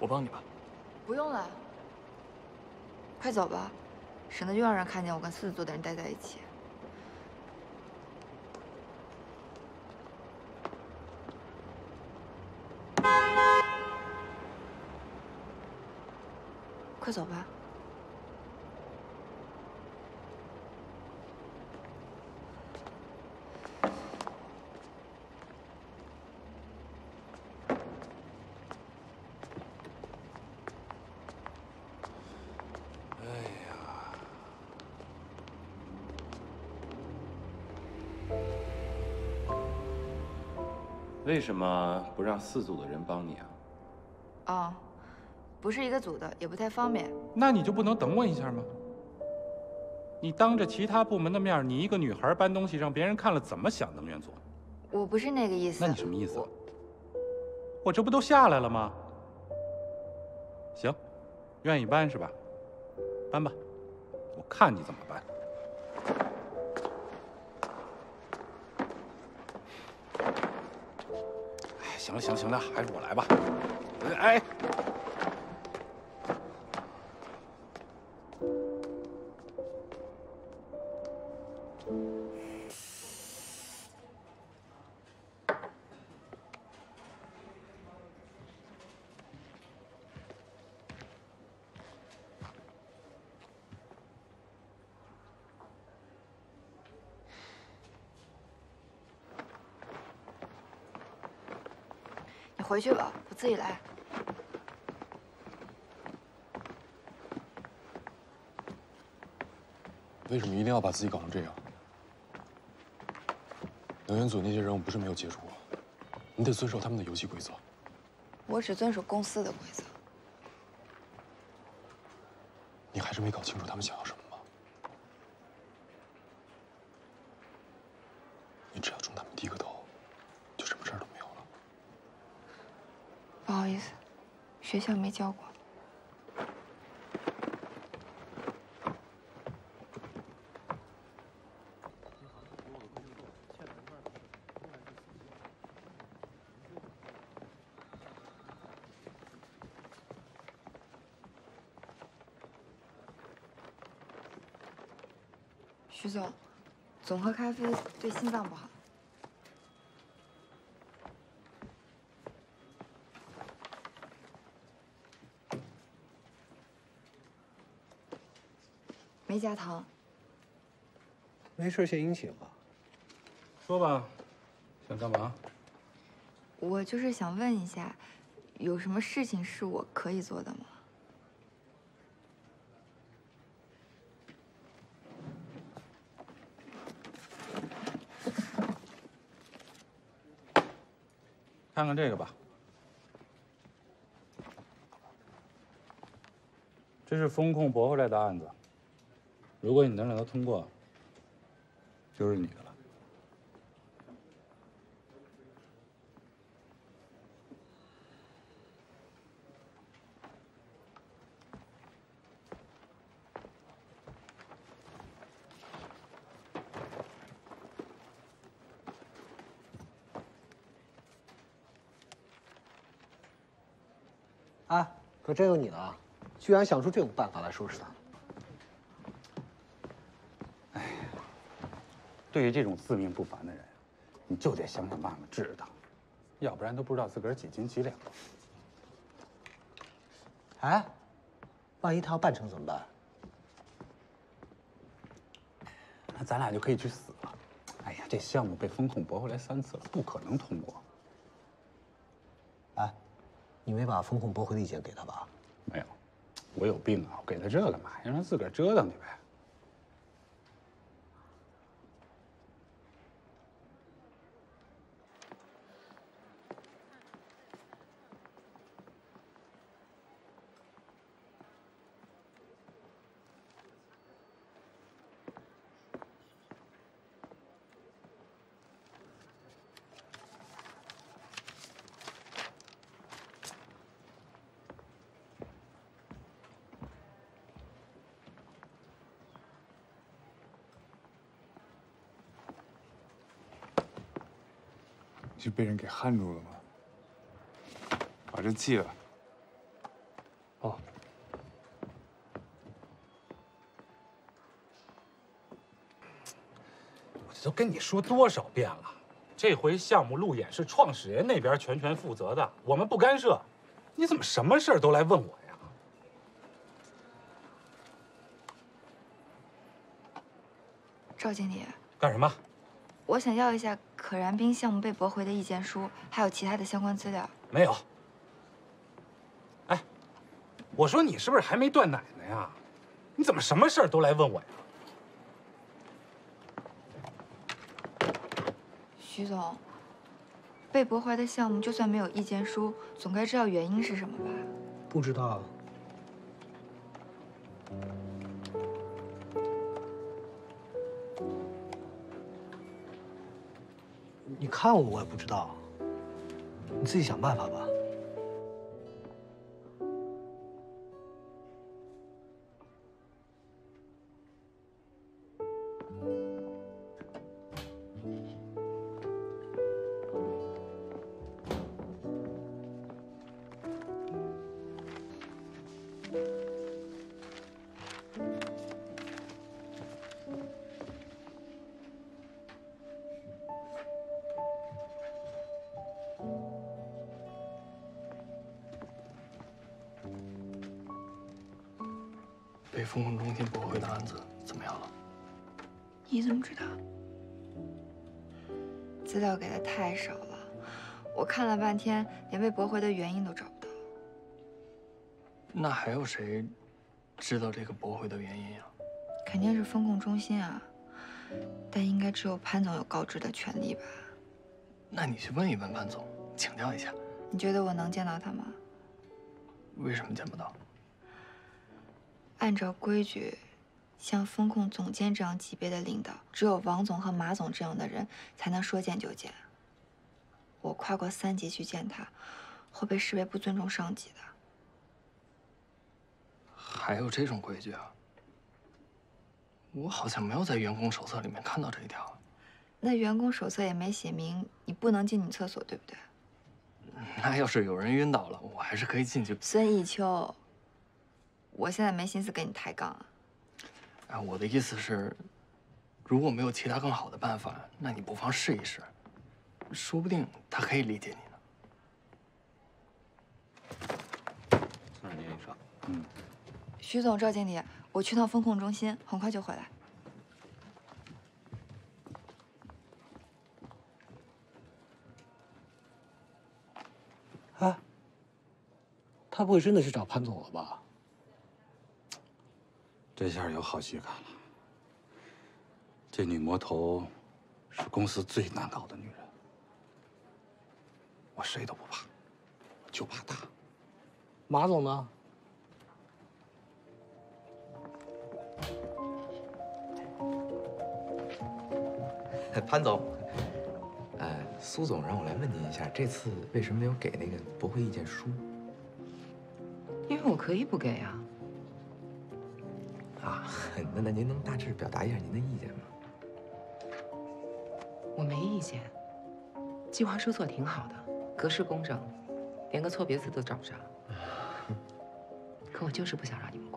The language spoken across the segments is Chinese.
我帮你吧。 不用了，快走吧，省得又让人看见我跟狮子座的人待在一起。快走吧。 为什么不让4组的人帮你啊？ 哦，不是一个组的，也不太方便。 那你就不能等我一下吗？你当着其他部门的面，你一个女孩搬东西，让别人看了怎么想？能愿做？ 我不是那个意思。 那你什么意思？我这不都下来了吗？行，愿意搬是吧？搬吧，我看你怎么搬。 行了行了行了，还是我来吧。哎， 你回去吧，我自己来。 为什么一定要把自己搞成这样？能源组那些人，我不是没有接触过，你得遵守他们的游戏规则。 我只遵守公司的规则。 你还是没搞清楚他们想要什么吗？你只要冲他们低个头，就什么事儿都没有了。 不好意思，学校没教过。 徐总，总喝咖啡对心脏不好。没加糖。 没事，献殷勤啊。 说吧，想干嘛？ 我就是想问一下，有什么事情是我可以做的吗？ 看看这个吧，这是风控驳回来的案子，如果你能让它通过，就是你的了。 啊，可真有你了，居然想出这种办法来收拾他。 哎，对于这种自命不凡的人，你就得想想办法治他，要不然都不知道自个儿几斤几两。 哎，万一他要办成怎么办？ 那咱俩就可以去死了。哎呀，这项目被风控驳回来3次了，不可能通过。 哎，你没把风控驳回的意见给他吧？ 没有，我有病啊！我给他这干嘛？让他自个儿折腾去呗。 是被人给焊住了吗？我这记了。 哦。 我这都跟你说多少遍了，这回项目路演是创始人那边全权负责的，我们不干涉。你怎么什么事儿都来问我呀？ 赵经理， 干什么？ 我想要一下可燃冰项目被驳回的意见书，还有其他的相关资料。 没有。哎，我说你是不是还没断奶呢呀？你怎么什么事儿都来问我呀？ 徐总，被驳回的项目就算没有意见书，总该知道原因是什么吧？ 不知道。你看我也不知道，你自己想办法吧。 被风控中心驳回的案子怎么样了？ 你怎么知道？资料给的太少了，我看了半天，连被驳回的原因都找不到。 那还有谁知道这个驳回的原因呀？ 肯定是风控中心啊，但应该只有潘总有告知的权利吧？ 那你去问一问潘总，请教一下。 你觉得我能见到他吗？ 为什么见不到？ 按照规矩，像风控总监这样级别的领导，只有王总和马总这样的人才能说见就见。我跨过3级去见他，会被视为不尊重上级的。 还有这种规矩啊？我好像没有在员工手册里面看到这一条。 那员工手册也没写明你不能进女厕所，对不对？ 那要是有人晕倒了，我还是可以进去。 孙艺秋，我现在没心思跟你抬杠啊。 哎，我的意思是，如果没有其他更好的办法，那你不妨试一试，说不定他可以理解你呢。 送上您一声。 徐总、赵经理，我去趟风控中心，很快就回来。 啊，他不会真的去找潘总了吧？ 这下有好戏看了。这女魔头是公司最难搞的女人，我谁都不怕，就怕她。 马总呢？ 潘总，苏总让我来问您一下，这次为什么没有给那个驳回意见书？ 因为我可以不给啊。 啊，那您能大致表达一下您的意见吗？ 我没意见，计划书做挺好的，格式工整，连个错别字都找不着。可我就是不想让你们过。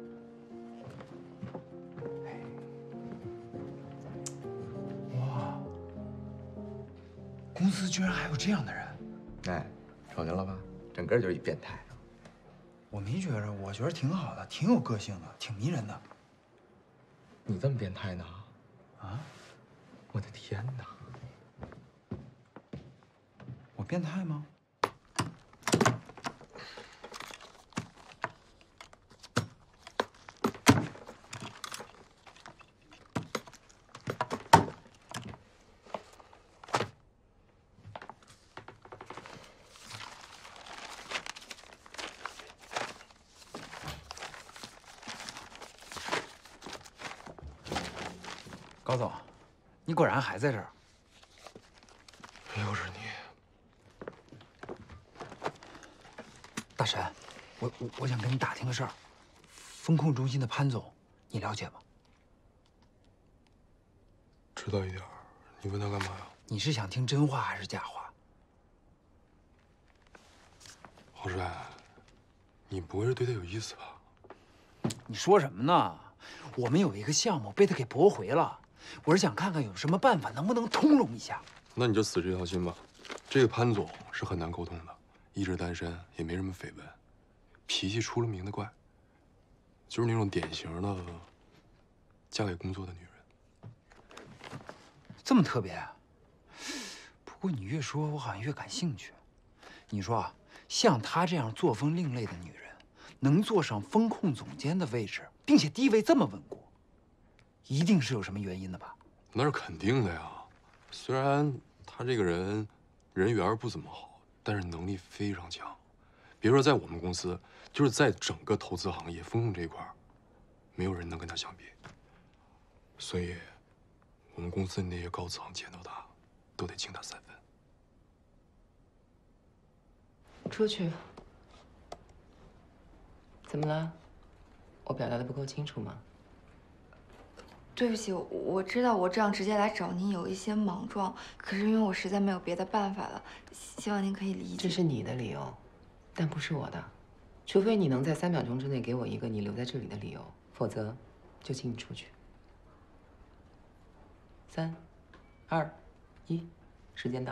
哇，公司居然还有这样的人！ 哎，瞅见了吧？整个就是一变态。 我没觉着，我觉得挺好的，挺有个性的，挺迷人的。 你这么变态呢？ 啊？ 我的天哪！ 我变态吗？高总，你果然还在这儿。 又是你。 大神，我想跟你打听个事儿。风控中心的潘总，你了解吗？ 知道一点儿，你问他干嘛呀？ 你是想听真话还是假话？ 郝帅， 你不会是对他有意思吧？ 你说什么呢？我们有一个项目被他给驳回了，我是想看看有什么办法能不能通融一下。 那你就死这条心吧。这个潘总是很难沟通的，一直单身，也没什么绯闻，脾气出了名的怪，就是那种典型的嫁给工作的女人。 这么特别啊？不过你越说，我好像越感兴趣。你说啊，像她这样作风另类的女人，能坐上风控总监的位置，并且地位这么稳固，一定是有什么原因的吧？ 那是肯定的呀。虽然她这个人缘不怎么好，但是能力非常强。别说在我们公司，就是在整个投资行业风控这一块，没有人能跟她相比。所以，我们公司那些高层见到她，都得敬她3分。 出去。怎么了？我表达的不够清楚吗？ 对不起，我知道我这样直接来找您有一些莽撞，可是因为我实在没有别的办法了，希望您可以理解。 这是你的理由，但不是我的。除非你能在3秒钟之内给我一个你留在这里的理由，否则就请你出去。3、2、1，时间到。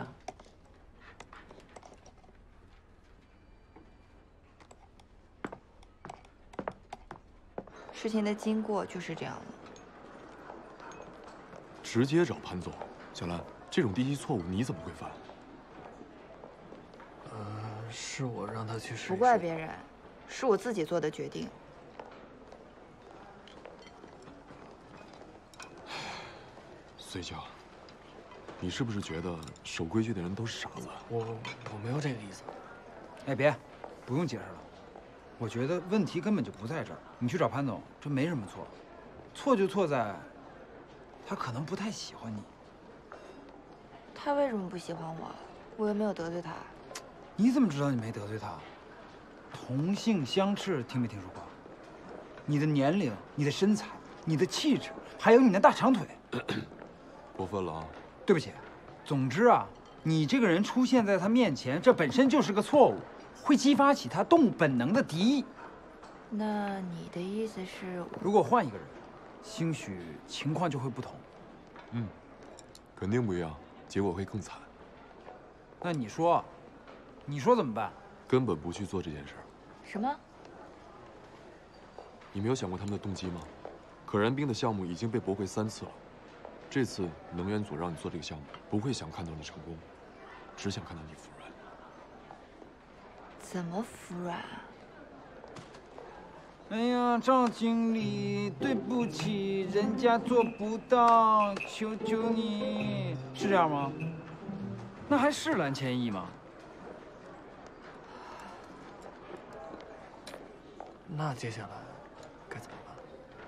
事情的经过就是这样的。 直接找潘总，小兰，这种低级错误你怎么会犯？ 是我让他去试一试。 不怪别人，是我自己做的决定。 碎娇，你是不是觉得守规矩的人都是傻子？ 我没有这个意思。 哎，别，不用解释了。我觉得问题根本就不在这儿。你去找潘总，这没什么错，错就错在，他可能不太喜欢你。 他为什么不喜欢我？我又没有得罪他。 你怎么知道你没得罪他？同性相斥，听没听说过？你的年龄、你的身材、你的气质，还有你那大长腿， 过分了啊！ 对不起。总之啊，你这个人出现在他面前，这本身就是个错误，会激发起他动物本能的敌意。 那你的意思是， 如果换一个人，兴许情况就会不同。 肯定不一样，结果会更惨。 那你说怎么办？ 根本不去做这件事儿。 什么？ 你没有想过他们的动机吗？可燃冰的项目已经被驳回3次了，这次能源组让你做这个项目，不会想看到你成功，只想看到你服软。 怎么服软啊？ 哎呀，赵经理，对不起，人家做不到，求求你，是这样吗？那还是蓝千亿吗？ 那接下来该怎么办？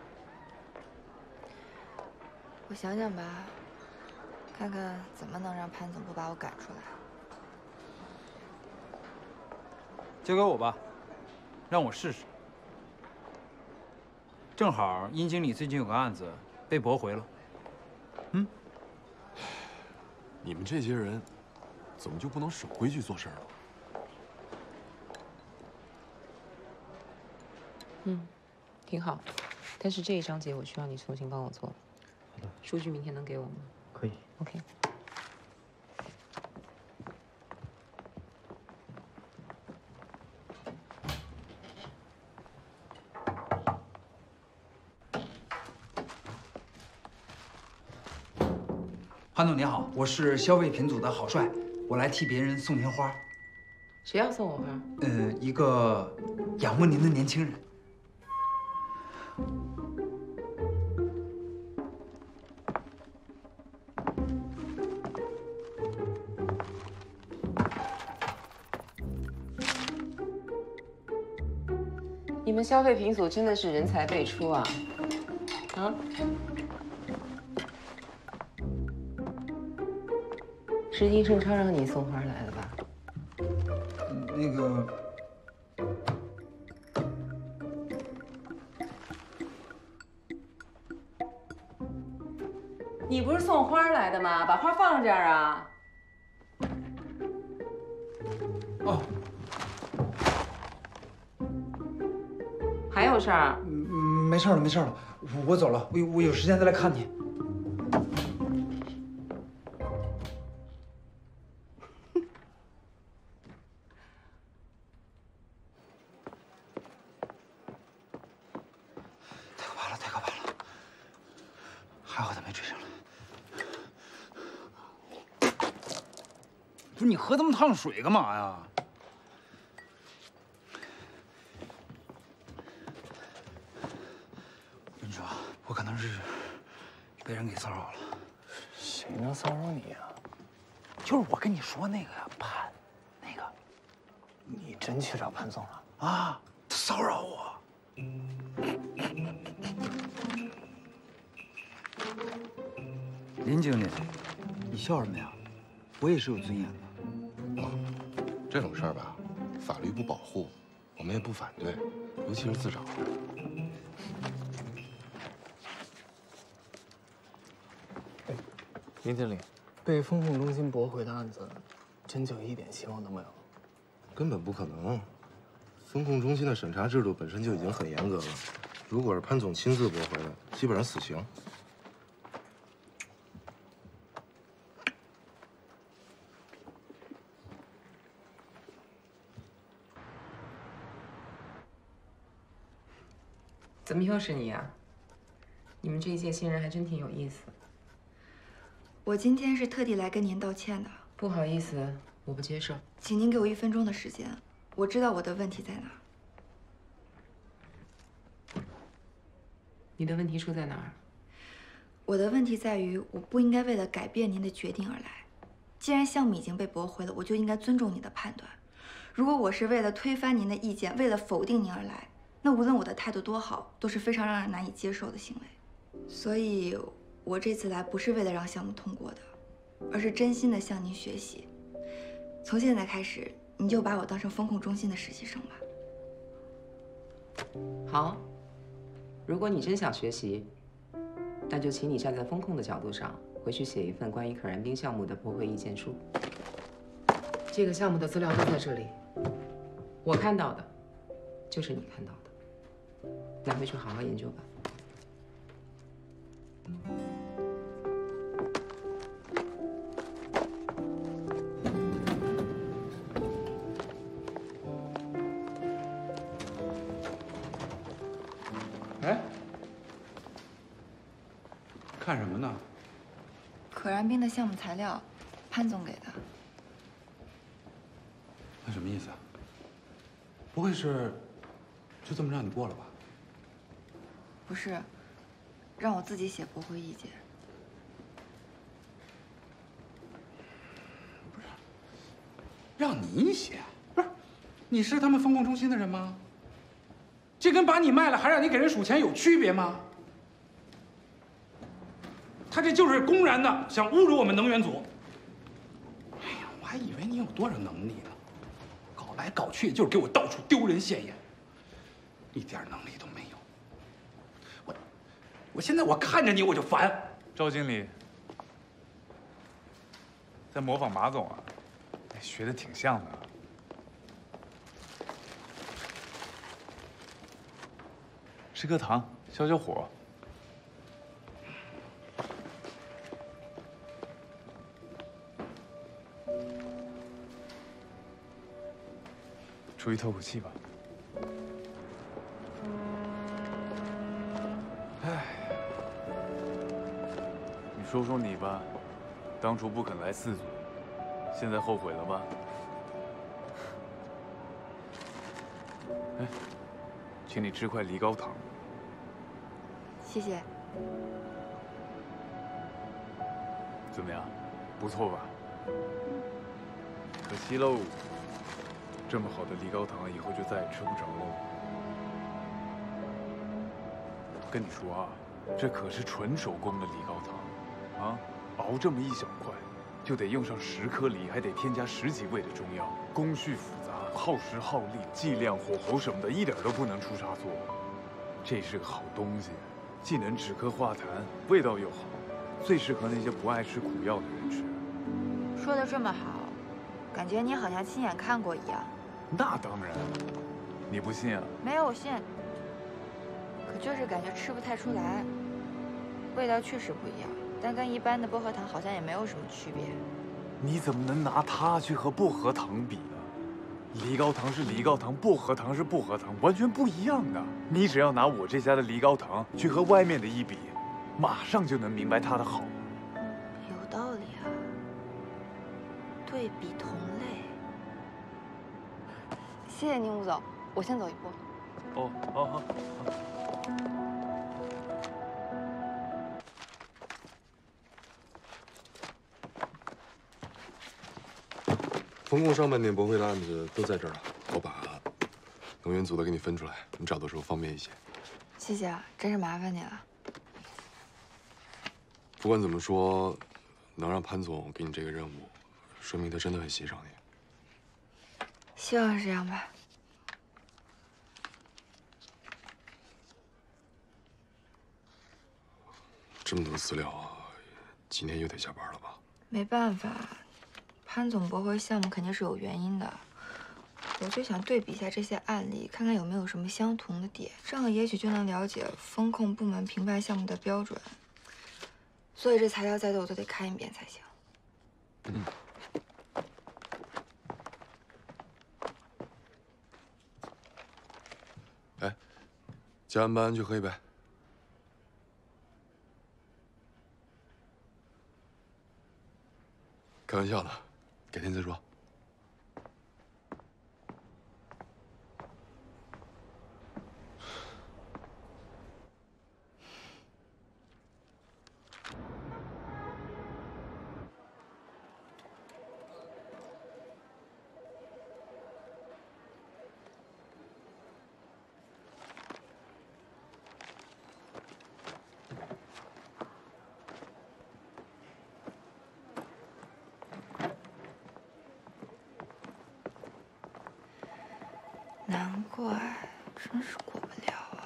我想想吧，看看怎么能让潘总不把我赶出来。 交给我吧，让我试试。正好殷经理最近有个案子被驳回了。 你们这些人，怎么就不能守规矩做事儿了？ 挺好，但是这一章节我需要你重新帮我做。 好的。 数据明天能给我吗？ 可以。 OK。 潘总您好，我是消费品组的郝帅，我来替别人送年花。 谁要送我花？ 一个仰慕您的年轻人。 你们消费品组真的是人才辈出啊！啊？是殷盛超让你送花来的吧？ 那个， 你不是送花来的吗？把花放这儿啊！ 哦。 事儿？ 没事了，没事了，我走了，我有时间再来看你。太可怕了，太可怕了！还好他没追上来。不是你喝这么烫水干嘛呀？ 我可能是被人给骚扰了。 谁能骚扰你呀？ 就是我跟你说那个呀，潘，那个。 你真去找潘总了？ 啊，他骚扰我。林经理，你笑什么呀？我也是有尊严的。 这种事儿吧，法律不保护，我们也不反对，尤其是自找。 林经理，被风控中心驳回的案子，真就一点希望都没有？ 根本不可能。风控中心的审查制度本身就已经很严格了，如果是潘总亲自驳回的，基本上死刑。 怎么又是你呀？你们这一届新人还真挺有意思。 我今天是特地来跟您道歉的。 不好意思，我不接受。 请您给我1分钟的时间，我知道我的问题在哪。 你的问题出在哪儿？ 我的问题在于，我不应该为了改变您的决定而来。既然项目已经被驳回了，我就应该尊重您的判断。如果我是为了推翻您的意见，为了否定您而来，那无论我的态度多好，都是非常让人难以接受的行为。所以。 我这次来不是为了让项目通过的，而是真心的向您学习。从现在开始，你就把我当成风控中心的实习生吧。 好，如果你真想学习，那就请你站在风控的角度上，回去写一份关于可燃冰项目的驳回意见书。这个项目的资料都在这里，我看到的，就是你看到的。拿回去好好研究吧。 哎，看什么呢？ 可燃冰的项目材料，潘总给的。 那什么意思啊？不会是就这么让你过了吧？ 不是，让我自己写驳回意见。 不是，让你写？不是，你是他们风控中心的人吗？ 这跟把你卖了还让你给人数钱有区别吗？他这就是公然的想侮辱我们能源组。哎呀，我还以为你有多少能力呢，搞来搞去就是给我到处丢人现眼，一点能力都没有。我现在我看着你我就烦。 赵经理在模仿马总啊，学的挺像的。 吃颗糖，消消火。出去透口气吧。哎，你说说你吧，当初不肯来4组，现在后悔了吧？哎，请你吃块梨膏糖。 谢谢。 怎么样，不错吧？可惜喽，这么好的梨膏糖以后就再也吃不着喽。跟你说啊，这可是纯手工的梨膏糖，啊，熬这么1小块，就得用上10颗梨，还得添加10几味的中药，工序复杂，耗时耗力，剂量、火候什么的，一点都不能出差错。这是个好东西。 既能止咳化痰，味道又好，最适合那些不爱吃苦药的人吃。 说的这么好，感觉你好像亲眼看过一样。 那当然，你不信啊？ 没有，我信。 可就是感觉吃不太出来，味道确实不一样，但跟一般的薄荷糖好像也没有什么区别。 你怎么能拿它去和薄荷糖比呢？梨膏糖是梨膏糖，薄荷糖是薄荷糖，完全不一样的。你只要拿我这家的梨膏糖去和外面的一比，马上就能明白它的好。 有道理啊，对比同类。谢谢您，吴总，我先走一步。 哦，好好。 风控上半年驳回的案子都在这儿了，我把能源组的给你分出来，你找的时候方便一些。 谢谢啊，真是麻烦你了。 不管怎么说，能让潘总给你这个任务，说明他真的很欣赏你。 希望是这样吧。 这么多资料，今天又得加班了吧？ 没办法，潘总驳回项目肯定是有原因的。我就想对比一下这些案例，看看有没有什么相同的点，这样也许就能了解风控部门评判项目的标准。所以这材料再多我都得看一遍才行。 嗯。哎，加完班去喝一杯。开玩笑的，改天再说。 难怪，真是过不了啊。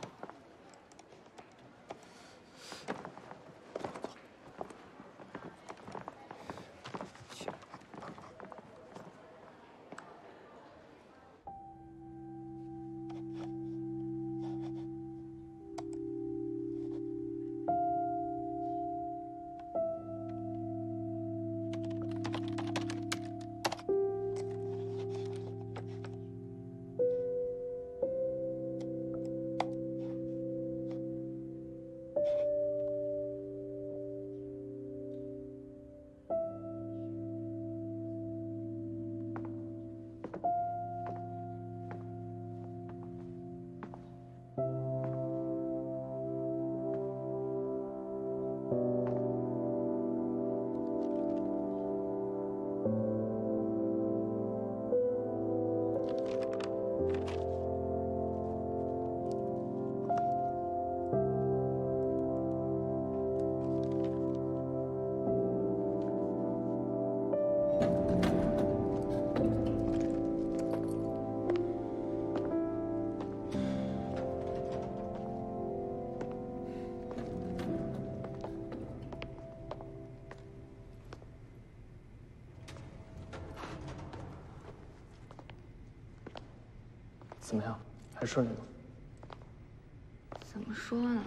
怎么样，还顺利吗？ 怎么说呢？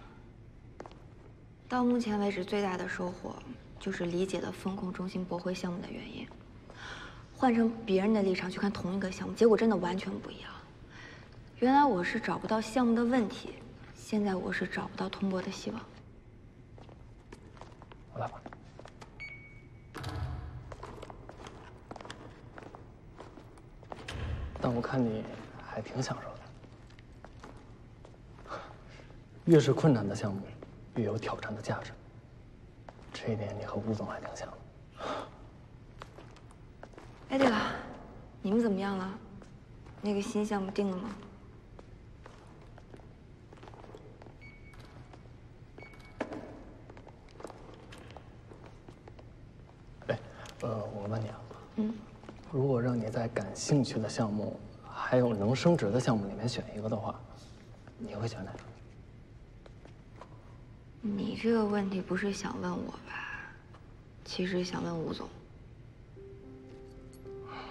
到目前为止，最大的收获就是理解了风控中心驳回项目的原因。换成别人的立场去看同一个项目，结果真的完全不一样。原来我是找不到项目的问题，现在我是找不到通过的希望。 我来吧。但我看你还挺享受的。越是困难的项目，越有挑战的价值。这一点你和吴总还挺像的。 哎，对了，你们怎么样了？那个新项目定了吗？ 哎，我问你啊，如果让你在感兴趣的项目还有能升职的项目里面选一个的话，你会选哪个？ 你这个问题不是想问我吧？其实想问吴总。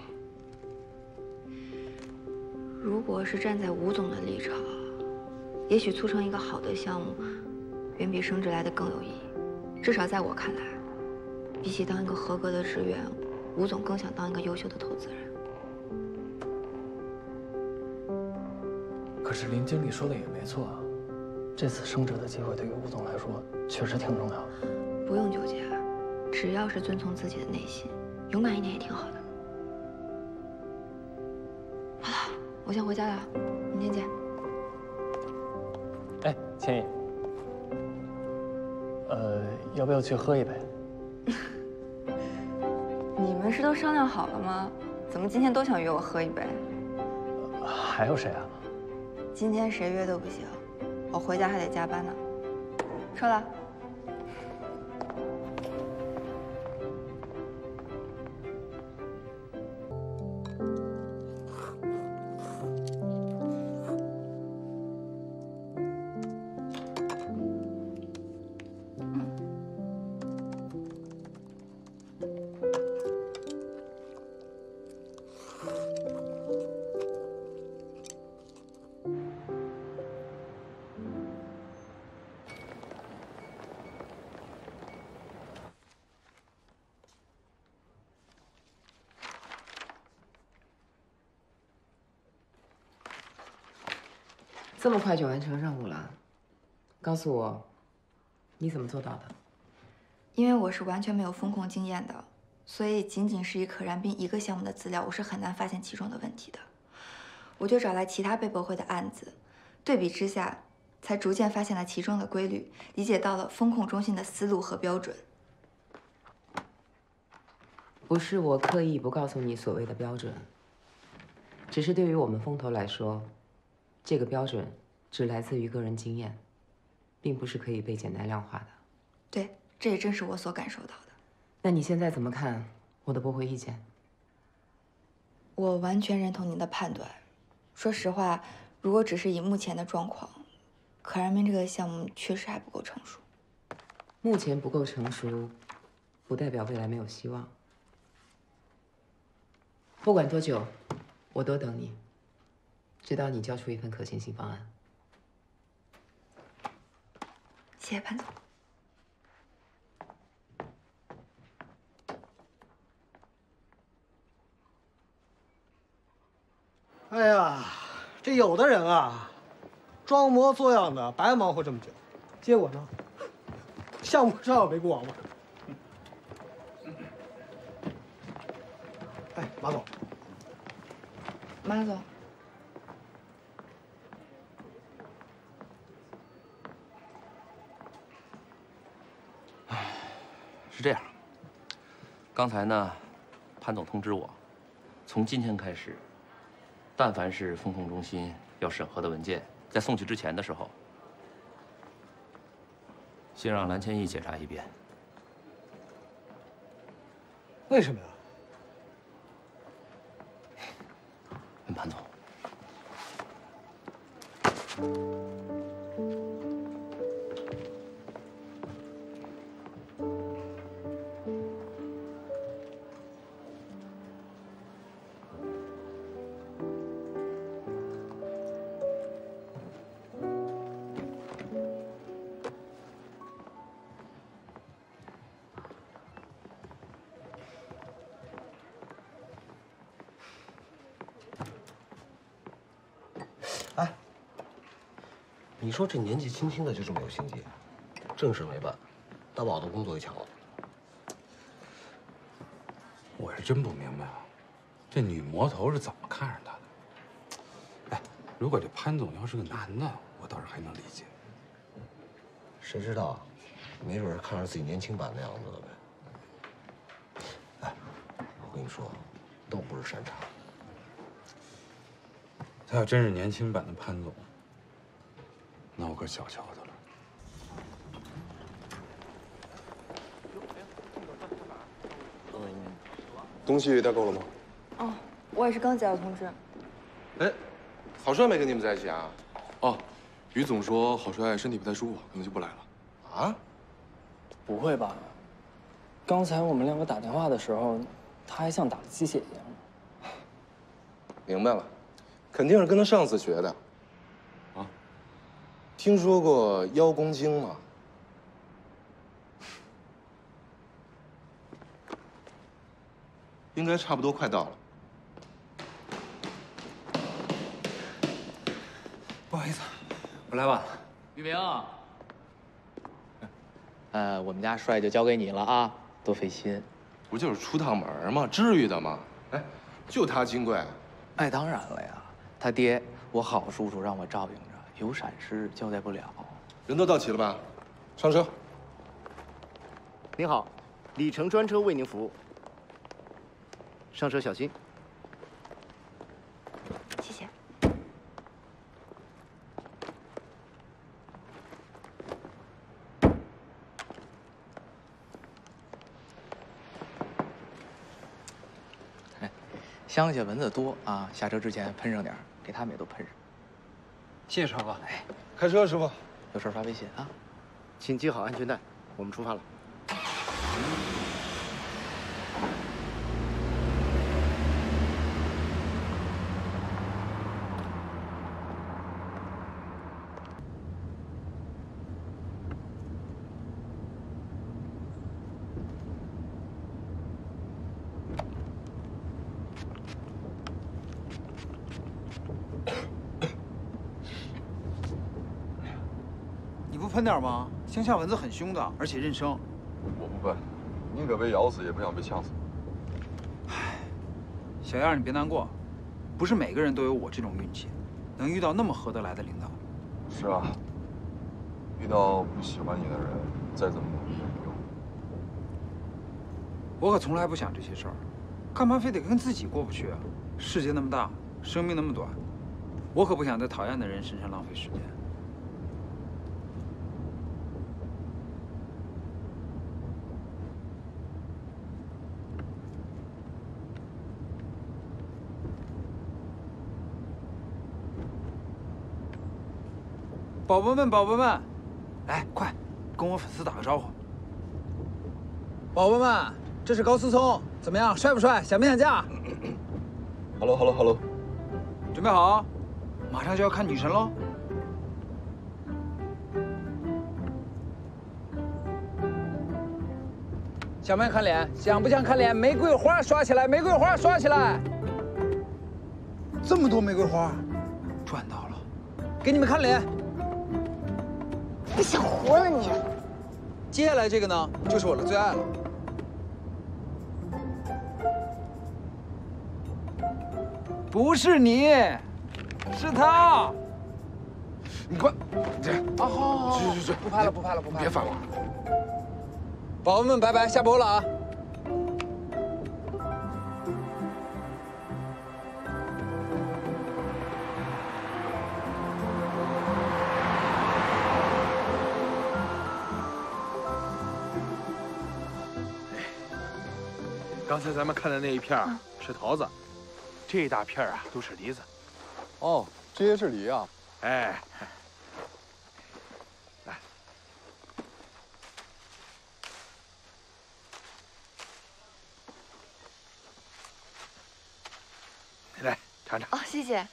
如果是站在吴总的立场， 也许促成一个好的项目，远比升职来的更有意义。至少在我看来，比起当一个合格的职员，吴总更想当一个优秀的投资人。 可是林经理说的也没错啊，这次升职的机会对于吴总来说确实挺重要的。 不用纠结，只要是遵从自己的内心，勇敢一点也挺好的。好了，我先回家了，明天见。 哎，千亿，要不要去喝一杯？ 你们是都商量好了吗？怎么今天都想约我喝一杯？ 还有谁啊？ 今天谁约都不行，我回家还得加班呢。撤了。 这么快就完成任务了，告诉我，你怎么做到的？ 因为我是完全没有风控经验的，所以仅仅是以可燃冰一个项目的资料，我是很难发现其中的问题的。我就找来其他被驳回的案子，对比之下，才逐渐发现了其中的规律，理解到了风控中心的思路和标准。 不是我刻意不告诉你所谓的标准，只是对于我们风投来说，这个标准只来自于个人经验，并不是可以被简单量化的。 对，这也正是我所感受到的。 那你现在怎么看我的驳回意见？ 我完全认同您的判断。说实话，如果只是以目前的状况，可燃冰这个项目确实还不够成熟。 目前不够成熟，不代表未来没有希望。不管多久，我都等你，直到你交出一份可行性方案。 谢谢潘总。 哎呀，这有的人啊，装模作样的白忙活这么久，结果呢，项目照样没过完。哎，马总。 马总。 是这样，刚才呢，潘总通知我，从今天开始，但凡是风控中心要审核的文件，在送去之前的时候，先让蓝千亿检查一遍。 为什么呀？ 问潘总。 哎，你说这年纪轻轻的就这么有心机，正事没办，大宝的工作也抢了。 我是真不明白啊，这女魔头是怎么看上他的？哎，如果这潘总要是个男的，我倒是还能理解。 谁知道，没准是看上自己年轻版的样子了呗。哎，我跟你说，都不是善茬。 他要真是年轻版的潘总，那我可小瞧他了。 东西带够了吗？ 哦，我也是刚接到通知。 哎，郝帅没跟你们在一起啊？哦，于总说郝帅身体不太舒服，可能就不来了。 啊？不会吧？刚才我们两个打电话的时候，他还像打了鸡血一样。 明白了，肯定是跟他上司学的。啊？ 听说过邀功经吗？应该差不多快到了。 不好意思，我来晚了。 玉明，我们家帅就交给你了啊，多费心。 不就是出趟门吗？至于的吗？哎，就他金贵。 哎，当然了呀，他爹我好叔叔让我照应着，有闪失交代不了。 人都到齐了吧？上车。 您好，里程专车为您服务。上车小心。 谢谢。 乡下蚊子多啊，下车之前喷上点，给他们也都喷上。 谢谢超哥。 哎， 开车，师傅。 有事发微信啊。 请系好安全带，我们出发了。 你不喷点吗？乡下蚊子很凶的，而且认生。 我不喷，宁可被咬死，也不想被呛死。 唉，小样，你别难过，不是每个人都有我这种运气，能遇到那么合得来的领导。 是啊，遇到不喜欢你的人，再怎么努力也没用。 我可从来不想这些事儿，干嘛非得跟自己过不去啊？世界那么大，生命那么短，我可不想在讨厌的人身上浪费时间。宝宝们，宝宝们，来，快，跟我粉丝打个招呼。 宝宝们，这是高思聪，怎么样，帅不帅？想不想嫁 ？Hello， 准备好，马上就要看女神喽。 想不想看脸？想不想看脸？玫瑰花刷起来，玫瑰花刷起来！ 这么多玫瑰花，赚到了。 给你们看脸。 不想活了你！ 接下来这个呢，就是我的最爱了。 不是你，是他。 你快，这啊，好， 去， 不拍了，不拍了，不拍了， 别烦我。 宝宝们，拜拜，下播了啊。 刚才咱们看的那一片是桃子，这一大片啊都是梨子。 哦，这些是梨啊。 哎，来尝尝。 哦，谢谢。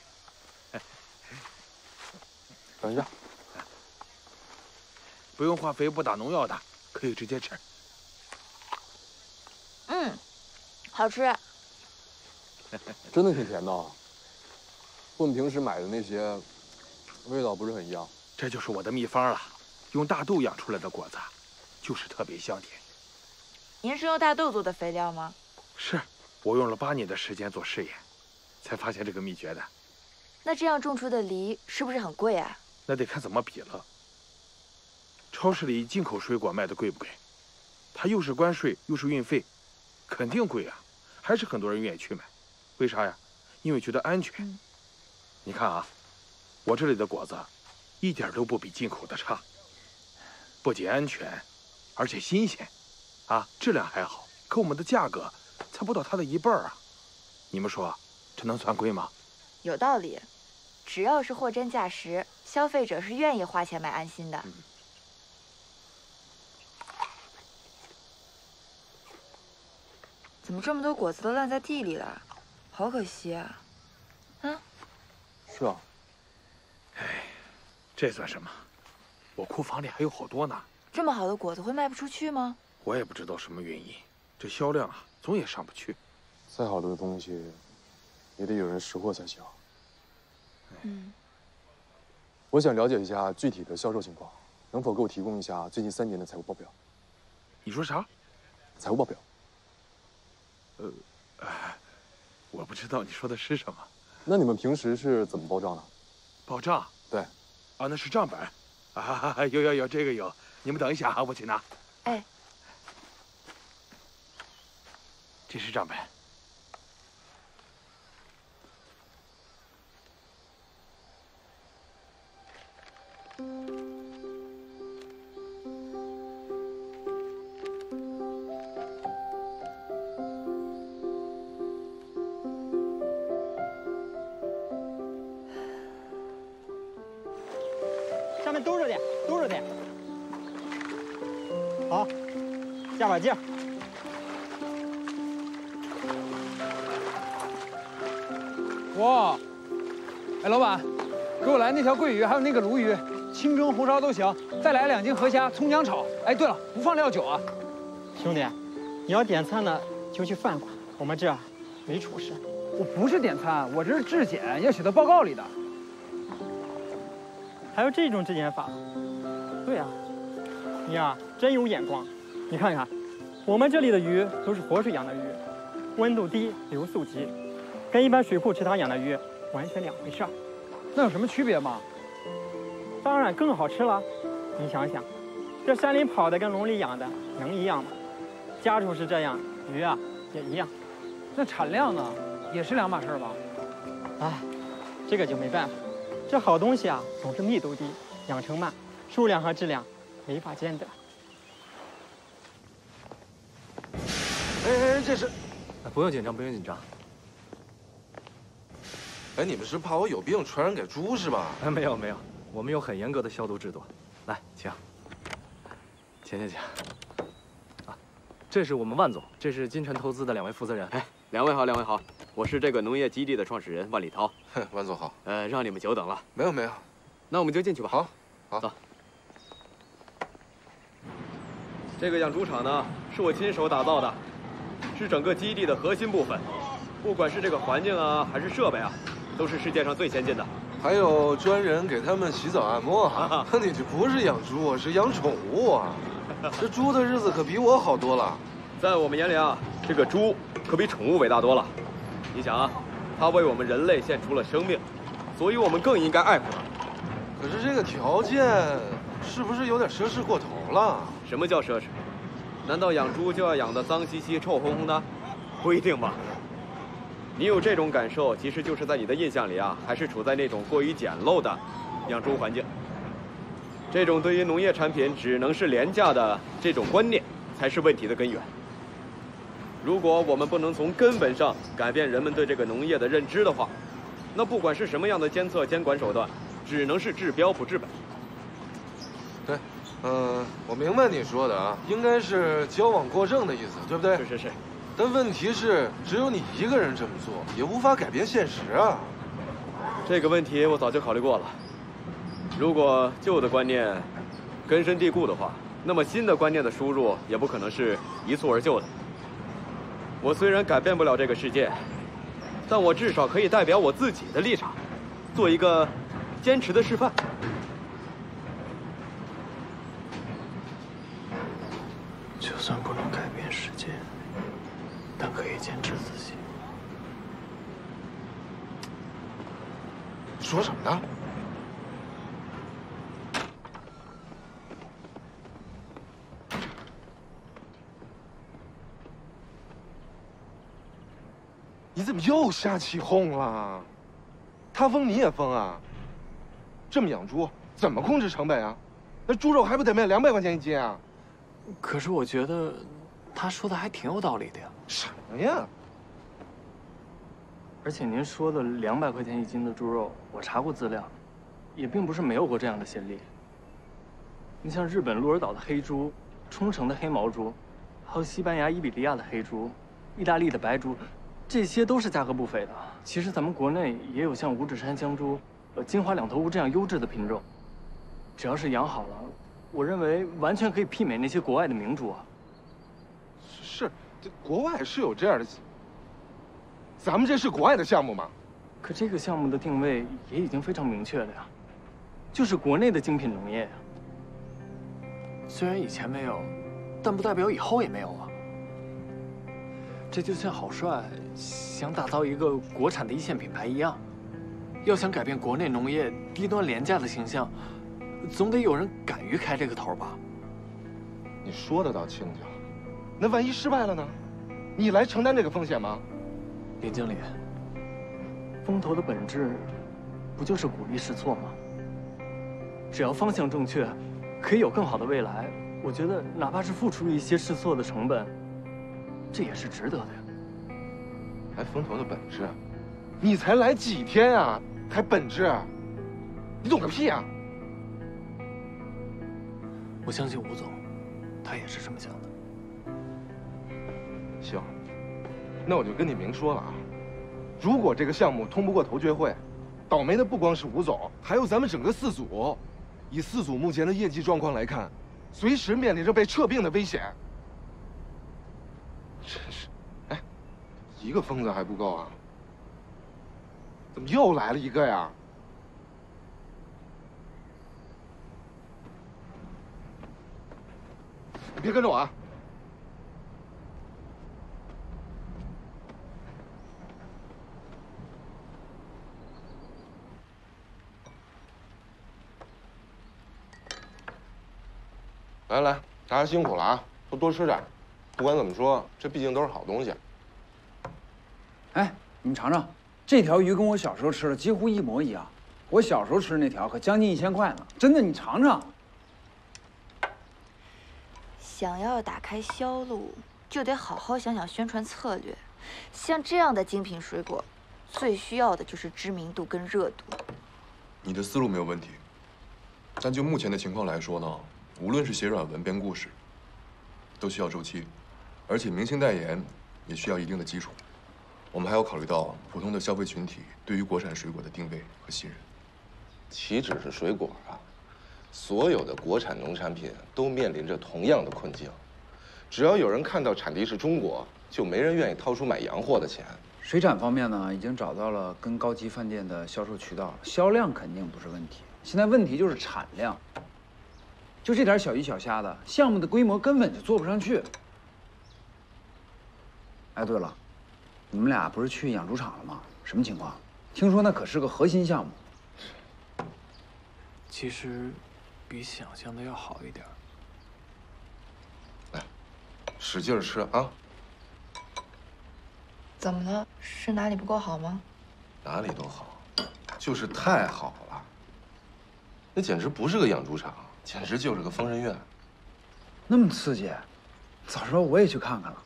等一下， 不用化肥，不打农药的，可以直接吃。 好吃， 真的挺甜的，和我们平时买的那些味道不是很一样。 这就是我的秘方了，用大豆养出来的果子，就是特别香甜。 您是用大豆做的肥料吗？ 是，我用了8年的时间做试验，才发现这个秘诀的。 那这样种出的梨是不是很贵啊？ 那得看怎么比了。超市里进口水果卖的贵不贵？它又是关税又是运费，肯定贵啊。还是很多人愿意去买，为啥呀？因为觉得安全。你看啊，我这里的果子，一点都不比进口的差，不仅安全，而且新鲜，啊，质量还好。可我们的价格才不到它的1半啊！你们说，这能算贵吗？ 有道理，只要是货真价实，消费者是愿意花钱买安心的。怎么这么多果子都烂在地里了？好可惜啊！啊？ 是啊。 哎，这算什么？ 我库房里还有好多呢。 这么好的果子会卖不出去吗？ 我也不知道什么原因，这销量啊，总也上不去。 再好的东西，也得有人识货才行。我想了解一下具体的销售情况，能否给我提供一下最近3年的财务报表？ 你说啥？ 财务报表。 我不知道你说的是什么。 那你们平时是怎么报账的？ 报账？ 对。 啊，那是账本。啊，有，这个有。你们等一下啊，我去拿。 哎， 这是账本。 下面兜着点，兜着点。好，加把劲儿。 哇，哎，老板，给我来那条桂鱼，还有那个鲈鱼，清蒸、红烧都行。再来2斤河虾，葱姜炒。哎，对了，不放料酒啊。 兄弟，你要点餐呢，就去饭馆，我们这儿没厨师。 我不是点餐，我这是质检，要写到报告里的。 还有这种质检法？对啊，你呀真有眼光。你看看，我们这里的鱼都是活水养的鱼，温度低，流速急，跟一般水库池塘养的鱼完全2回事儿。 那有什么区别吗？ 当然更好吃了。你想想，这山里跑的跟笼里养的能一样吗？家畜是这样，鱼啊也一样。 那产量呢，也是2码事吧？ 哎，这个就没办法。这好东西啊，总是密度低，养成慢，数量和质量没法兼得。 哎，这是， 不用紧张，不用紧张。 哎，你们是怕我有病传染给猪是吧？ 哎，没有没有，我们有很严格的消毒制度。来，请，请。啊，这是我们万总，这是金泉投资的2位负责人。 哎，2位好，2位好，我是这个农业基地的创始人万里涛。 万总好。 让你们久等了。 没有没有， 那我们就进去吧。 好， 走。这个养猪场呢，是我亲手打造的，是整个基地的核心部分。不管是这个环境啊，还是设备啊，都是世界上最先进的。 还有专人给他们洗澡按摩啊！你这不是养猪，是养宠物啊！这猪的日子可比我好多了。 在我们眼里啊，这个猪可比宠物伟大多了。你想啊，它为我们人类献出了生命，所以我们更应该爱护它。 可是这个条件是不是有点奢侈过头了？ 什么叫奢侈？难道养猪就要养得脏兮兮、臭烘烘的？不一定吧。你有这种感受，其实就是在你的印象里啊，还是处在那种过于简陋的养猪环境。这种对于农业产品只能是廉价的这种观念，才是问题的根源。如果我们不能从根本上改变人们对这个农业的认知的话，那不管是什么样的监测监管手段，只能是治标不治本。 对，我明白你说的啊，应该是矫枉过正的意思，对不对？ 是。 但问题是，只有你一个人这么做，也无法改变现实啊。 这个问题我早就考虑过了。如果旧的观念根深蒂固的话，那么新的观念的输入也不可能是一蹴而就的。我虽然改变不了这个世界，但我至少可以代表我自己的立场，做一个坚持的示范。 就算不能改变世界，但可以坚持自己。 说什么呢？你怎么又瞎起哄了？他疯你也疯啊？这么养猪怎么控制成本啊？那猪肉还不得卖200块钱1斤啊？ 可是我觉得他说的还挺有道理的呀。 什么呀？ 而且您说的200块钱1斤的猪肉，我查过资料，也并不是没有过这样的先例。你像日本鹿儿岛的黑猪、冲绳的黑毛猪，还有西班牙伊比利亚的黑猪、意大利的白猪，这些都是价格不菲的。其实咱们国内也有像五指山香猪、金华两头乌这样优质的品种。 只要是养好了，我认为完全可以媲美那些国外的名猪啊。 是，这国外是有这样的，咱们这是国外的项目吗？ 可这个项目的定位也已经非常明确了呀，就是国内的精品农业呀。虽然以前没有，但不代表以后也没有啊。这就像郝帅想打造一个国产的一线品牌一样，要想改变国内农业低端廉价的形象，总得有人敢于开这个头吧？ 你说的倒轻巧，那万一失败了呢？你来承担这个风险吗？ 林经理，风投的本质不就是鼓励试错吗？只要方向正确，可以有更好的未来。我觉得哪怕是付出一些试错的成本，这也是值得的呀。 还风投的本质？你才来几天啊，还本质？你懂个屁啊！ 我相信吴总，他也是这么想的。 行，那我就跟你明说了啊，如果这个项目通不过投决会，倒霉的不光是吴总，还有咱们整个四组。以四组目前的业绩状况来看，随时面临着被撤并的危险。真是，哎，一个疯子还不够啊？怎么又来了一个呀？你别跟着我啊！来来，大家辛苦了啊，都多吃点。不管怎么说，这毕竟都是好东西。 哎，你们尝尝，这条鱼跟我小时候吃的几乎一模一样。我小时候吃的那条可将近1000块呢，真的，你尝尝。 想要打开销路，就得好好想想宣传策略。像这样的精品水果，最需要的就是知名度跟热度。 你的思路没有问题，但就目前的情况来说呢，无论是写软文、编故事，都需要周期，而且明星代言也需要一定的基础。我们还要考虑到普通的消费群体对于国产水果的定位和信任。 岂止是水果啊，所有的国产农产品都面临着同样的困境。只要有人看到产地是中国，就没人愿意掏出买洋货的钱。 水产方面呢，已经找到了跟高级饭店的销售渠道，销量肯定不是问题。现在问题就是产量。就这点小鱼小虾的项目的规模根本就做不上去。哎，对了，你们俩不是去养猪场了吗？什么情况？听说那可是个核心项目。 其实，比想象的要好一点。 来，使劲吃啊！ 怎么了？是哪里不够好吗？ 哪里都好，就是太好了。那简直不是个养猪场，简直就是个疯人院。 那么刺激，早知道我也去看看了。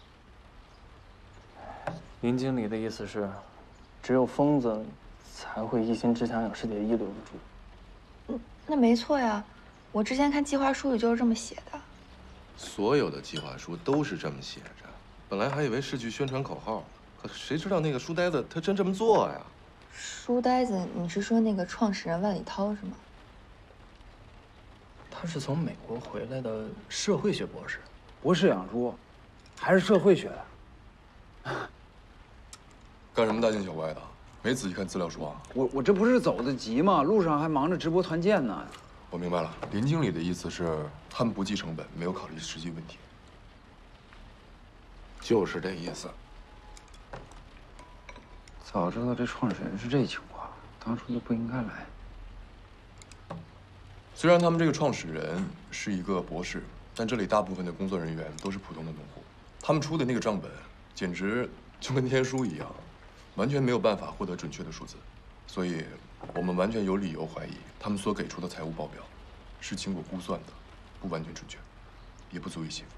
林经理的意思是，只有疯子才会一心只想养世界1流的猪。 那没错呀，我之前看计划书里就是这么写的。 所有的计划书都是这么写着，本来还以为是句宣传口号，可谁知道那个书呆子他真这么做呀？ 书呆子，你是说那个创始人万里涛是吗？ 他是从美国回来的社会学博士， 博士养猪，还是社会学的？ 干什么大惊小怪的？没仔细看资料书啊？ 我这不是走得急吗？路上还忙着直播团建呢。 我明白了，林经理的意思是他们不计成本，没有考虑实际问题。 就是这意思。 早知道这创始人是这情况，当初就不应该来。 虽然他们这个创始人是一个博士，但这里大部分的工作人员都是普通的农户，他们出的那个账本简直就跟天书一样，完全没有办法获得准确的数字，所以我们完全有理由怀疑他们所给出的财务报表是经过估算的，不完全准确，也不足以信服。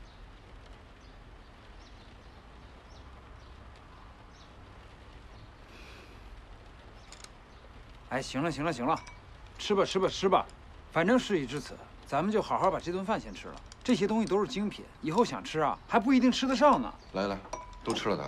哎，行了行了行了，吃吧吃吧吃吧，反正事已至此，咱们就好好把这顿饭先吃了。这些东西都是精品，以后想吃啊还不一定吃得上呢。 来来，都吃了它。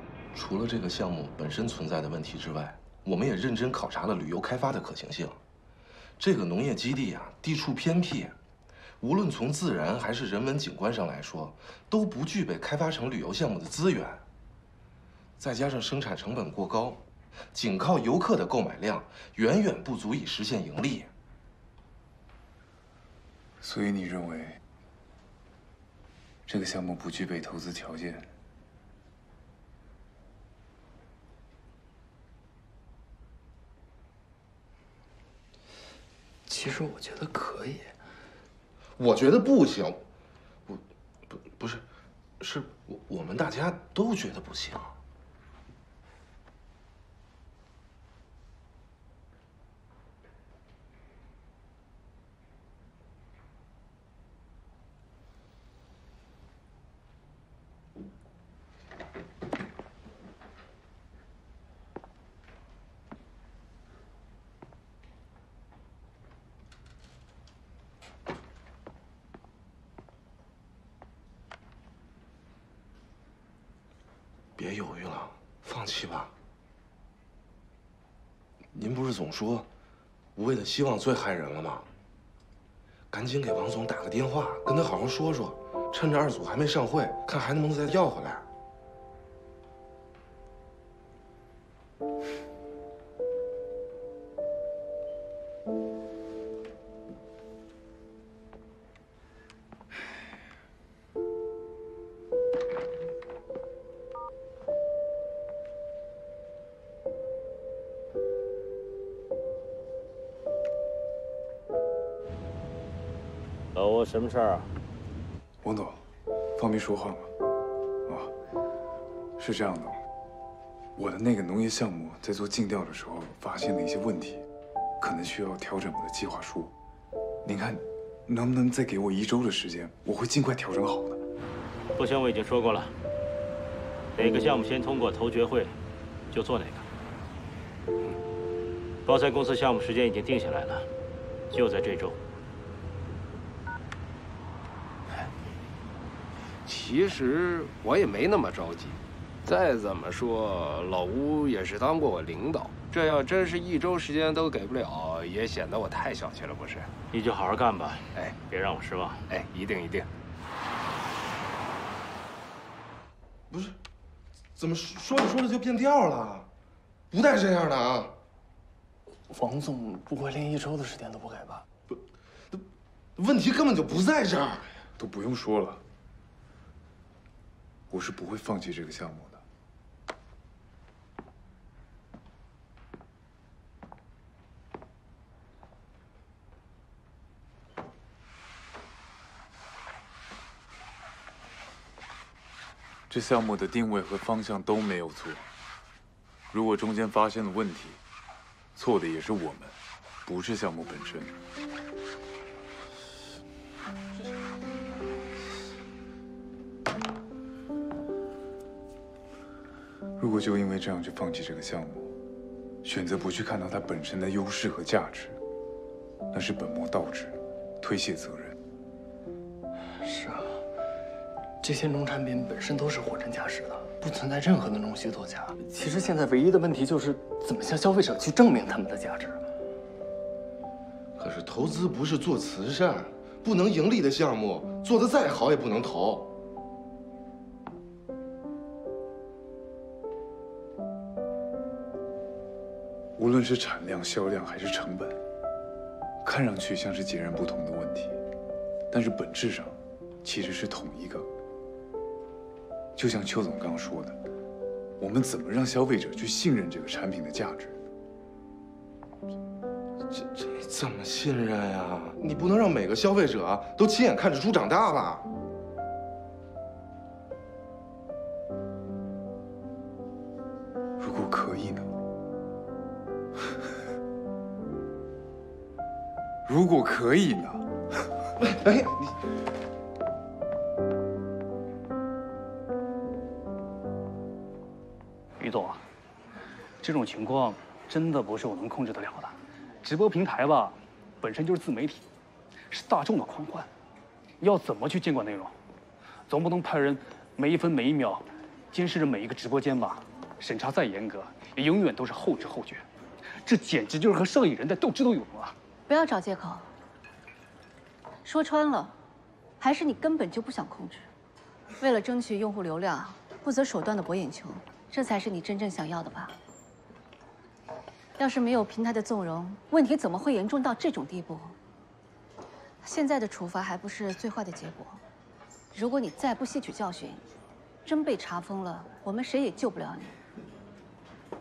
除了这个项目本身存在的问题之外，我们也认真考察了旅游开发的可行性。 这个农业基地啊，地处偏僻，无论从自然还是人文景观上来说，都不具备开发成旅游项目的资源。再加上生产成本过高，仅靠游客的购买量远远不足以实现盈利。 所以你认为这个项目不具备投资条件？ 其实我觉得可以。 我觉得不行。不是，是我们大家都觉得不行。别犹豫了，放弃吧。您不是总说，无谓的希望最害人了吗？赶紧给王总打个电话，跟他好好说说，趁着二组还没上会，看还能不能再要回来。 老吴，什么事儿啊？ 王总，方便说话吗？是这样的，我的那个农业项目在做竞调的时候发现了一些问题，可能需要调整我的计划书。您看，能不能再给我1周的时间？我会尽快调整好的。 不行，我已经说过了，哪个项目先通过投决会，就做哪个。包材公司项目时间已经定下来了，就在这周。 其实我也没那么着急，再怎么说，老吴也是当过我领导，这要真是1周时间都给不了，也显得我太小气了，不是？ 你就好好干吧，哎，别让我失望。 哎，一定一定。 不是，怎么说着说着就变调了？不带这样的啊！ 王总不会连1周的时间都不给吧？ 问题根本就不在这儿。 都不用说了。我是不会放弃这个项目的。这项目的定位和方向都没有错。如果中间发现了问题，错的也是我们，不是项目本身。如果就因为这样就放弃这个项目，选择不去看到它本身的优势和价值，那是本末倒置，推卸责任。 是啊，这些农产品本身都是货真价实的，不存在任何的弄虚作假。其实现在唯一的问题就是怎么向消费者去证明他们的价值。 可是投资不是做慈善，不能盈利的项目，做得再好也不能投。 无论是产量、销量还是成本，看上去像是截然不同的问题，但是本质上其实是同一个。就像邱总刚说的，我们怎么让消费者去信任这个产品的价值？ 这怎么信任呀？你不能让每个消费者都亲眼看着猪长大吧？ 如果可以呢？如果可以呢？ 哎， 于总啊，这种情况真的不是我能控制得了的。直播平台吧，本身就是自媒体，是大众的狂欢，要怎么去监管内容？总不能派人每1分每1秒监视着每一个直播间吧？审查再严格，也永远都是后知后觉。这简直就是和上瘾人在斗智斗勇啊！ 不要找借口。说穿了，还是你根本就不想控制，为了争取用户流量，不择手段的博眼球，这才是你真正想要的吧？要是没有平台的纵容，问题怎么会严重到这种地步？现在的处罚还不是最坏的结果。如果你再不吸取教训，真被查封了，我们谁也救不了你。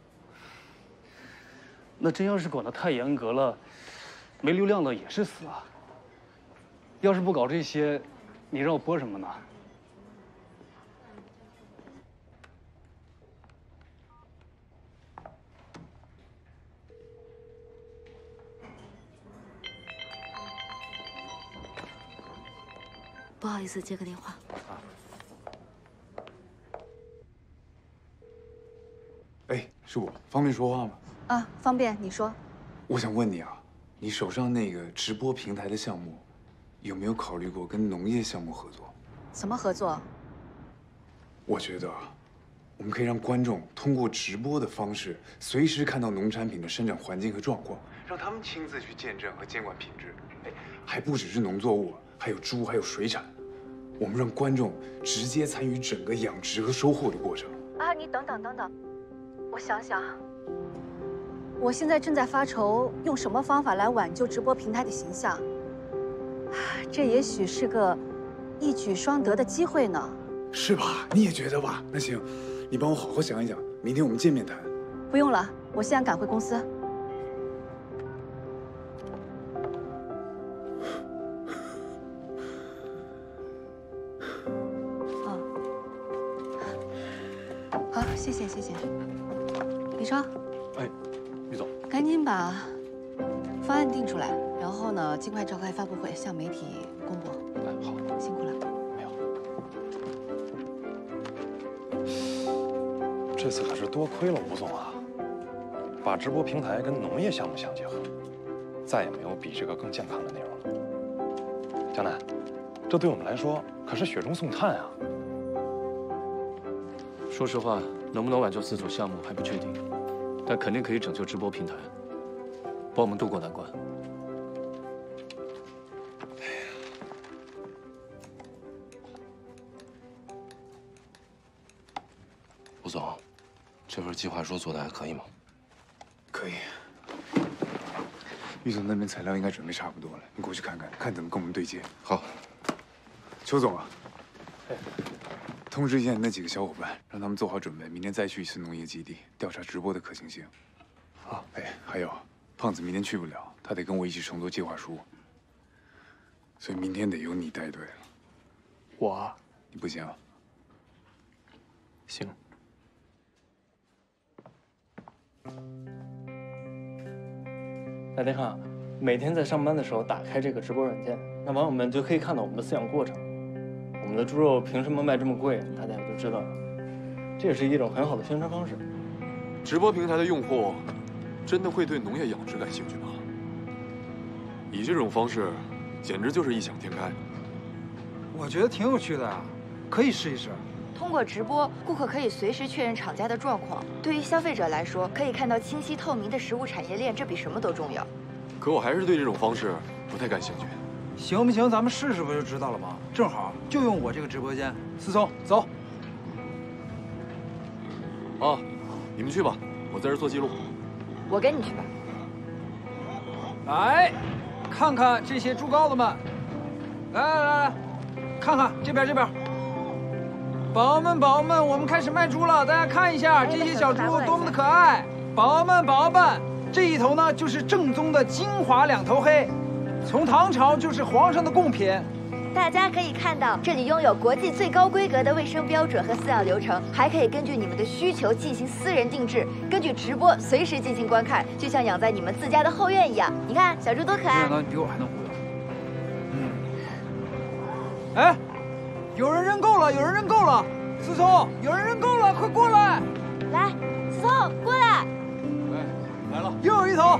那真要是管得太严格了，没流量的也是死啊。要是不搞这些，你让我播什么呢？ 不好意思，接个电话。 哎，是我，方便说话吗？ 啊，方便，你说。 我想问你啊，你手上那个直播平台的项目，有没有考虑过跟农业项目合作？ 什么合作？ 我觉得啊，我们可以让观众通过直播的方式，随时看到农产品的生长环境和状况，让他们亲自去见证和监管品质。哎，还不只是农作物，还有猪，还有水产。我们让观众直接参与整个养殖和收获的过程。 啊，你等等，我想想。我现在正在发愁，用什么方法来挽救直播平台的形象。这也许是个一举双得的机会呢。 是吧？你也觉得吧？那行，你帮我好好想一想，明天我们见面谈。 不用了，我现在赶回公司。好，谢谢。李超。 哎，于总， 赶紧把方案定出来，然后呢，尽快召开发布会，向媒体公布。 哎，好， 辛苦了。 没有。这次可是多亏了吴总啊，把直播平台跟农业项目相结合，再也没有比这个更健康的内容了。江南，这对我们来说可是雪中送炭啊！ 说实话，能不能挽救4组项目还不确定，但肯定可以拯救直播平台，帮我们渡过难关。吴总，这份计划书做的还可以吗？ 可以。于总那边材料应该准备差不多了，你过去看看，看怎么跟我们对接。 好。 邱总啊，通知一下你那几个小伙伴，让他们做好准备，明天再去一次农业基地调查直播的可行性。好，哎，还有，胖子明天去不了，他得跟我一起重做计划书，所以明天得由你带队了。 我？ 你不行啊？ 行。 大家看啊，每天在上班的时候打开这个直播软件，那网友们就可以看到我们的饲养过程。我们的猪肉凭什么卖这么贵？大家也就知道了。这也是一种很好的宣传方式。 直播平台的用户真的会对农业养殖感兴趣吗？以这种方式，简直就是异想天开。 我觉得挺有趣的啊，可以试一试。 通过直播，顾客可以随时确认厂家的状况。对于消费者来说，可以看到清晰透明的食物产业链，这比什么都重要。 可我还是对这种方式不太感兴趣。 行不行？咱们试试不就知道了吗？正好就用我这个直播间。思聪，走。 啊，你们去吧，我在这做记录。 我跟你去吧。 来，看看这些猪羔子们。来，看看这边。宝宝们，我们开始卖猪了，大家看一下这些小猪多么的可爱。宝宝们，这一头呢就是正宗的金华两头黑，从唐朝就是皇上的贡品。 大家可以看到，这里拥有国际最高规格的卫生标准和饲养流程，还可以根据你们的需求进行私人定制，根据直播随时进行观看，就像养在你们自家的后院一样。你看小猪多可爱！ 没想到你比我还能忽悠。哎，有人认购了，思聪，有人认购了，快过来！ 来，思聪，过来！ 来了，又有一头。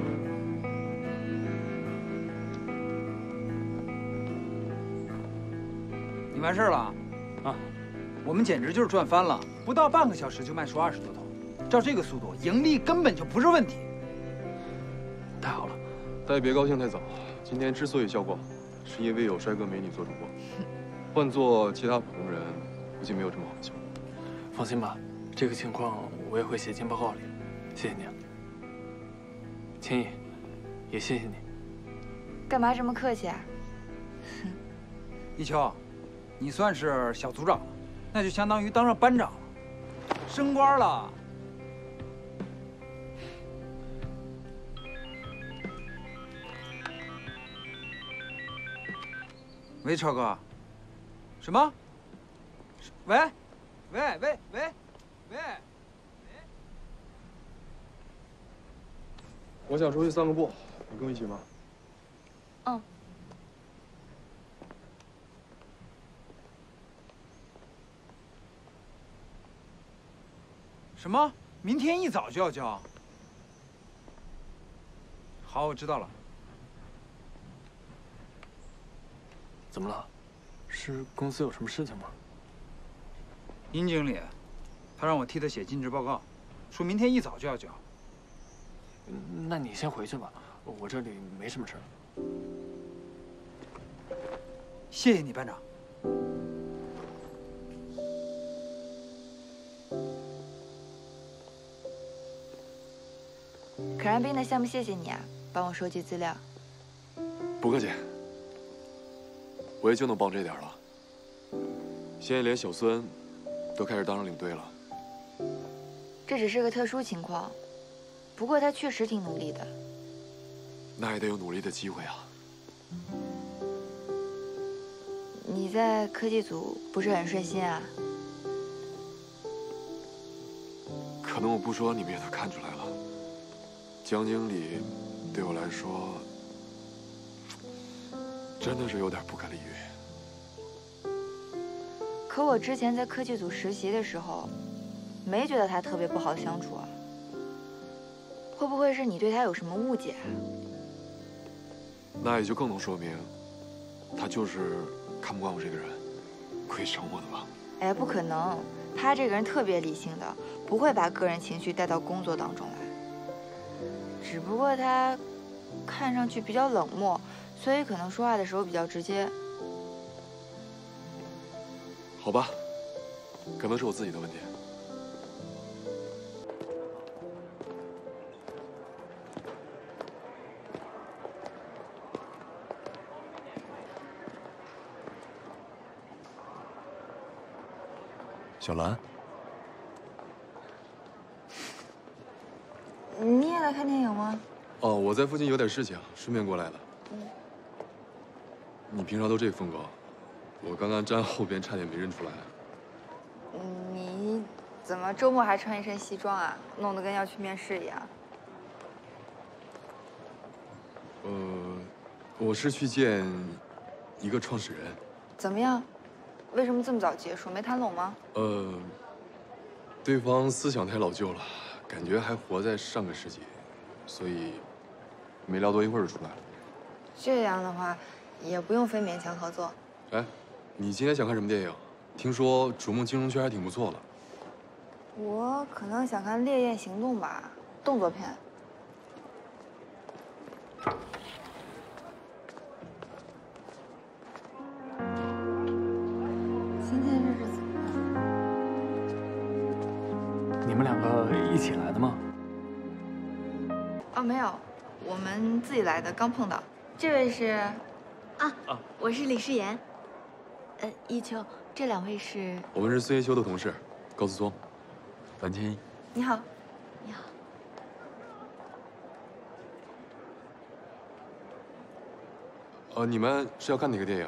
你完事了？啊，我们简直就是赚翻了，不到半个小时就卖出20多头，照这个速度，盈利根本就不是问题。 太好了， 大家别高兴太早。今天之所以效果好，是因为有帅哥美女做主播。换做其他普通人，估计没有这么好的效果。 放心吧，这个情况我也会写进报告里。谢谢你啊，千亿，也谢谢你。 干嘛这么客气啊？ 一秋，你算是小组长了，那就相当于当上班长了，升官了。喂，超哥。什么？喂，喂喂喂喂！ 我想出去散个步，你跟我一起吗？ 嗯。 什么？明天一早就要交？好，我知道了。 怎么了？是公司有什么事情吗？ 殷经理，他让我替他写尽职报告，说明天一早就要交。 那你先回去吧，我这里没什么事。 谢谢你，班长。 可燃冰的项目，谢谢你啊，帮我收集资料。 不客气，我也就能帮这点了。现在连小孙都开始当上领队了。 这只是个特殊情况，不过他确实挺努力的。 那也得有努力的机会啊。 你在科技组不是很顺心啊？ 可能我不说，你们也都看出来了。江经理对我来说，真的是有点不可理喻。 可我之前在科技组实习的时候，没觉得他特别不好相处啊。会不会是你对他有什么误解啊？ 那也就更能说明，他就是看不惯我这个人，故意整我的吧？ 哎，不可能，他这个人特别理性的，不会把个人情绪带到工作当中来。只不过他看上去比较冷漠，所以可能说话的时候比较直接。 好吧，可能是我自己的问题。小兰， 你也来看电影吗？ 哦，我在附近有点事情，顺便过来的。你平常都这风格，我刚刚站后边差点没认出来。 你怎么周末还穿一身西装啊？弄得跟要去面试一样。 我是去见一个创始人。 怎么样？为什么这么早结束？没谈拢吗？ 对方思想太老旧了，感觉还活在上个世纪，所以没聊多一会儿就出来了。 这样的话，也不用非勉强合作。 哎，你今天想看什么电影？听说逐梦金融圈还挺不错的。 我可能想看《烈焰行动》吧，动作片。今天这是怎么了？ 你们两个一起来的吗？ 哦，没有，我们自己来的，刚碰到。这位是， 我是李诗妍。一秋，这两位是？ 我们是孙叶秋的同事，高思聪，樊千一。 你好。 你好。 你们是要看哪个电影？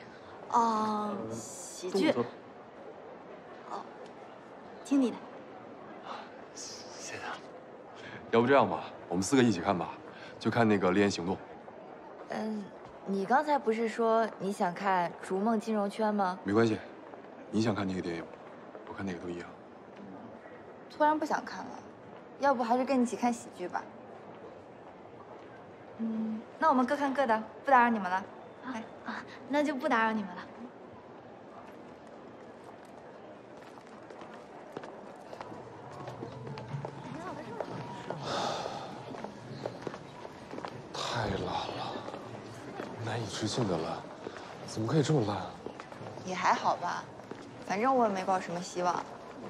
喜剧。哦，听你的。 谢谢。要不这样吧，我们4个一起看吧，就看那个《烈焰行动》。 你刚才不是说你想看《逐梦金融圈》吗？ 没关系，你想看哪个电影，我看哪个都一样。 突然不想看了，要不还是跟你一起看喜剧吧。那我们各看各的，不打扰你们了。 那就不打扰你们了。 太冷难以置信的烂，怎么可以这么烂啊？ 也还好吧，反正我也没抱什么希望。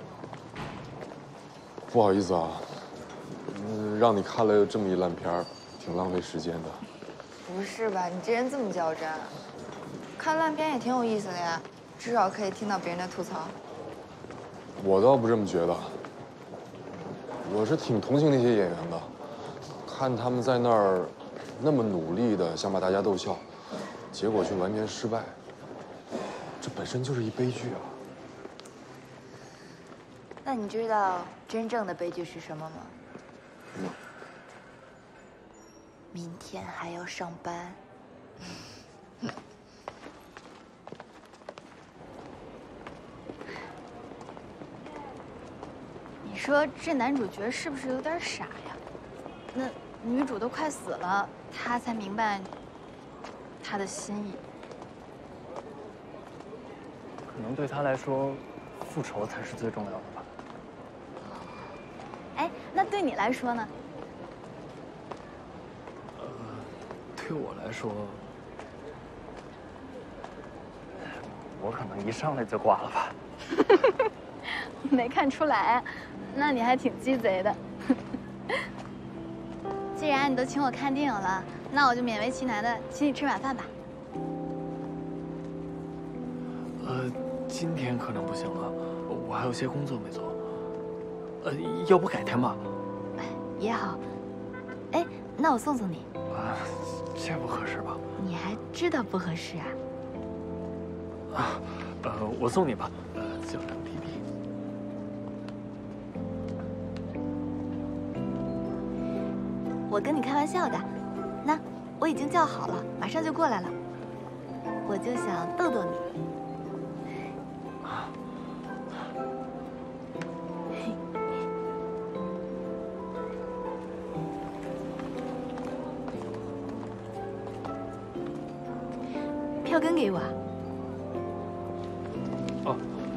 不好意思啊，让你看了这么一烂片儿，挺浪费时间的。 不是吧？你这人这么较真，看烂片也挺有意思的呀，至少可以听到别人的吐槽。 我倒不这么觉得，我是挺同情那些演员的，看他们在那儿那么努力的想把大家逗笑，结果却完全失败，这本身就是一悲剧啊。 那你知道真正的悲剧是什么吗？明天还要上班。 你说这男主角是不是有点傻呀？那女主都快死了，他才明白他的心意。 可能对他来说，复仇才是最重要的吧。 哎，那对你来说呢？ 对我来说，我可能一上来就挂了吧。 没看出来，那你还挺鸡贼的。既然你都请我看电影了，那我就勉为其难的请你吃晚饭吧。 今天可能不行了，我还有些工作没做。要不改天吧？ 也好。哎，那我送送你。 啊，这不合适吧？ 你还知道不合适啊？ 我送你吧，叫两滴滴。 我跟你开玩笑的，那我已经叫好了，马上就过来了。我就想逗逗你。票根给我啊。 哦。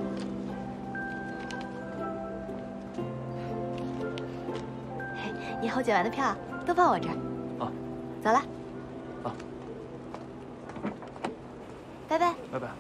嘿，以后剪完的票都放我这儿。 啊。 走了。 啊。 拜拜。 拜拜。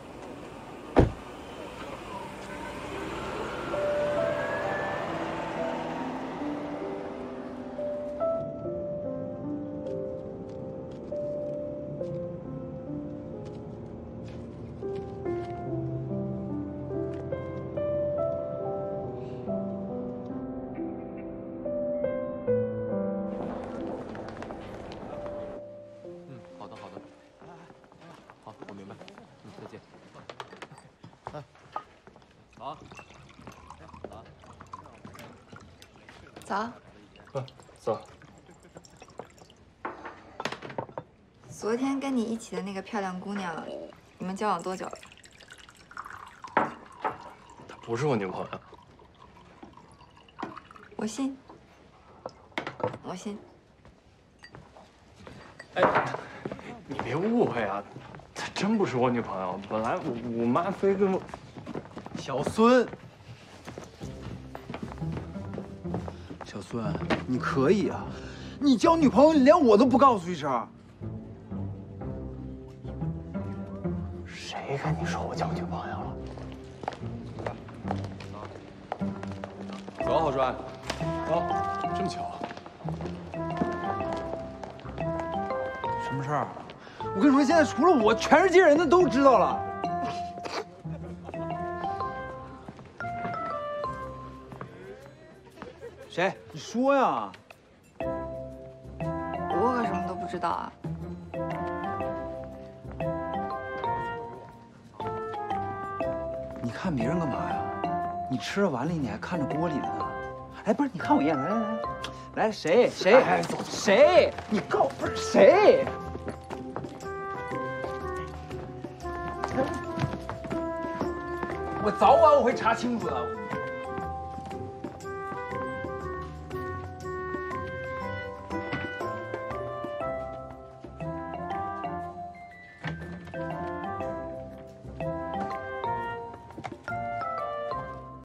早。 走。 昨天跟你一起的那个漂亮姑娘，你们交往多久了？ 她不是我女朋友。 我信。我信。 哎，你别误会啊，她真不是我女朋友。本来我妈非跟我…… 小孙。小孙，你可以啊！你交女朋友，连我都不告诉一声。 谁跟你说我交女朋友了？ 走，郝帅。走，这么巧。 什么事儿？我跟你说，现在除了我，全世界人都知道了。谁？你说呀！ 我可什么都不知道啊。 你看别人干嘛呀？你吃着碗里，你还看着锅里呢。哎，不是，你看我一眼，来，谁？哎，走，谁？你告不是谁？我早晚我会查清楚的。